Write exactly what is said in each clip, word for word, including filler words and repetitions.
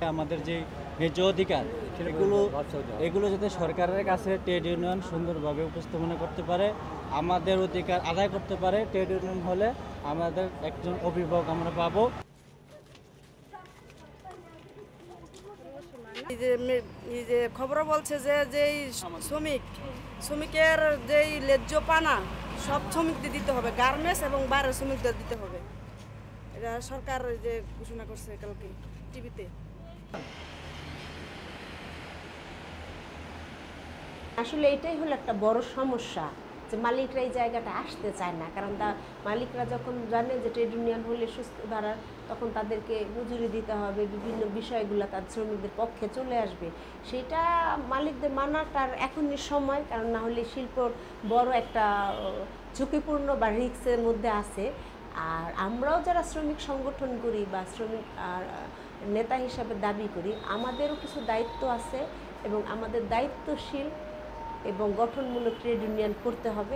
আমাদের যে ন্যায্য অধিকার এগুলো এগুলো যাতে সরকারের কাছে ট্রেড ইউনিয়ন সুন্দরভাবে উপস্থাপনা করতে পারে, আমাদের অধিকার আদায় করতে পারে। ট্রেড ইউনিয়ন হলে আমাদের একজন অভিভাবক আমরা পাবো। এই যে এই যে খবর বলছে যে যেই শ্রমিক শ্রমিকের যেই ন্যায্য পানা সব শ্রমিকদের দিতে হবে, গার্মেন্টস এবং বাইরের শ্রমিকদের দিতে হবে। এটা সরকার যে ঘোষণা করছে কালকে টিভিতে। আসলে এটাই হলো একটা বড় সমস্যা যে মালিকরা এই জায়গাটা আসতে চায় না, কারণ তা মালিকরা যখন জানে যে ট্রেড ইউনিয়ন হলে সুস্থ ধারা, তখন তাদেরকে মজুরি দিতে হবে, বিভিন্ন বিষয়গুলো তার শ্রমিকদের পক্ষে চলে আসবে। সেটা মালিকদের মানাটার এখনই সময়, কারণ না হলে শিল্পর বড় একটা ঝুঁকিপূর্ণ বা রিস্কের মধ্যে আছে। আর আমরাও যারা শ্রমিক সংগঠন করি বা শ্রমিক নেতা হিসাবে দাবি করি, আমাদেরও কিছু দায়িত্ব আছে এবং আমাদের দায়িত্বশীল এবং গঠনমূলক ট্রেড ইউনিয়ন করতে হবে।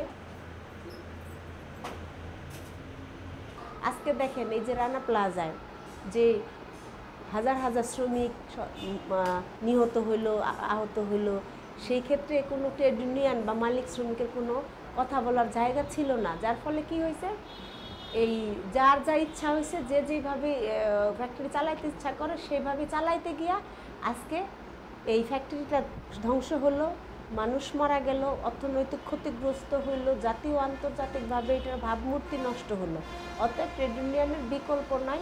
আজকে দেখেন এই যে রানা প্লাজায় যে হাজার হাজার শ্রমিক নিহত হইল, আহত হইল, সেই ক্ষেত্রে কোনো ট্রেড ইউনিয়ন বা মালিক শ্রমিকের কোনো কথা বলার জায়গা ছিল না। যার ফলে কি হয়েছে, এই যার যা ইচ্ছা হয়েছে, যে যেভাবে ফ্যাক্টরি চালাইতে ইচ্ছা করে সেভাবে চালাইতে গিয়া আজকে এই ফ্যাক্টরিটা ধ্বংস হলো, মানুষ মারা গেল, অর্থনৈতিক ক্ষতিগ্রস্ত হইল, জাতীয় আন্তর্জাতিকভাবে এটার ভাবমূর্তি নষ্ট হলো। অতএব ট্রেড ইউনিয়নের বিকল্প নাই।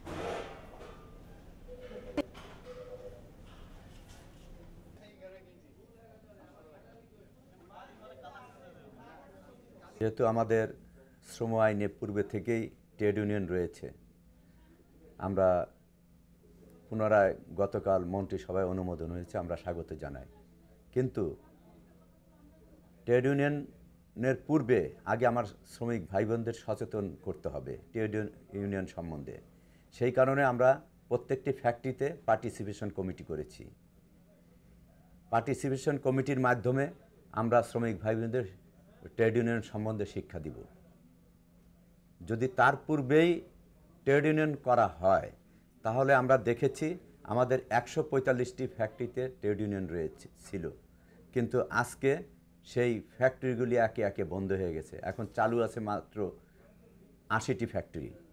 যেহেতু আমাদের শ্রম আইনে পূর্বে থেকেই ট্রেড ইউনিয়ন রয়েছে, আমরা পুনরায় গতকাল মন্ত্রিসভায় অনুমোদন হয়েছে, আমরা স্বাগত জানাই। কিন্তু ট্রেড ইউনিয়নের পূর্বে আগে আমার শ্রমিক ভাই বোনদের সচেতন করতে হবে ট্রেড ইউনিয়ন সম্বন্ধে। সেই কারণে আমরা প্রত্যেকটি ফ্যাক্টরিতে পার্টিসিপেশন কমিটি করেছি। পার্টিসিপেশন কমিটির মাধ্যমে আমরা শ্রমিক ভাই বোনদের ট্রেড ইউনিয়ন সম্বন্ধে শিক্ষা দিব। যদি তার পূর্বেই ট্রেড ইউনিয়ন করা হয়, তাহলে আমরা দেখেছি আমাদের একশো পঁয়তাল্লিশটি ফ্যাক্টরিতে ট্রেড ইউনিয়ন রয়েছে ছিল, কিন্তু আজকে সেই ফ্যাক্টরিগুলি একে একে বন্ধ হয়ে গেছে। এখন চালু আছে মাত্র আশিটি ফ্যাক্টরি।